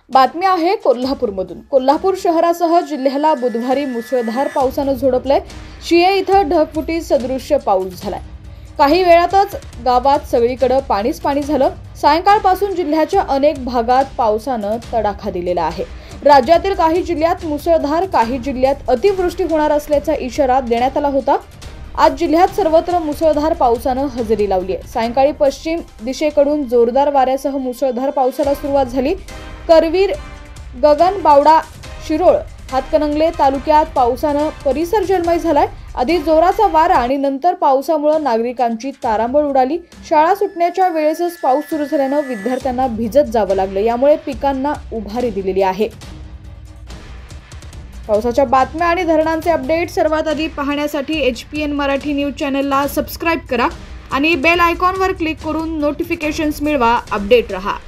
बातमी आहे कोल्हापूरमधून। कोल्हापूर शहरासह जिल्ह्याला बुधवारी मुसळधार पावसानं झोडपलंय। शिये इथं ढगफुटी सदृश्य पाऊस झालाय। काही वेळातच गावात सगळीकडे पाणीच पाणी झालं। सायंकाळपासून जिल्ह्याच्या अनेक भागात पावसानं तडाखा दिलेला आहे। राज्यातील काही जिल्ह्यात मुसळधार, काही जिल्ह्यात अतिवृष्टी होणार असल्याचा इशारा देण्यात आला होता। आज जिल्ह्यात सर्वत्र मुसळधार पावसानं हजेरी लावली आहे। सायंकाळी पश्चिम दिशेकडून जोरदार वाऱ्यासह मुसळधार पावसाला सुरुवात झाली। करवीर, गगनबावडा, शिरोळ, हातकणंगले तालुक्यात पावसानं परिसर जलमय झालाय। आधी जोराचा वारा आणि नंतर पावसामुळे नागरिकांची तारांबळ उडाली। शाळा सुटण्याच्या वेळेसच पाऊस सुरू झाल्यानं विद्यार्थ्यांना भिजत जावं लागलं। यामुळे पिकांना उभारी दिलेली आहे। पावसाच्या बातम्या आणि धरणांचे अपडेट सर्वात आधी पाहण्यासाठी HPN मराठी न्यूज चॅनलला सबस्क्राइब करा आणि बेल आयकॉनवर क्लिक करून नोटिफिकेशन्स मिळवा। अपडेट रहा।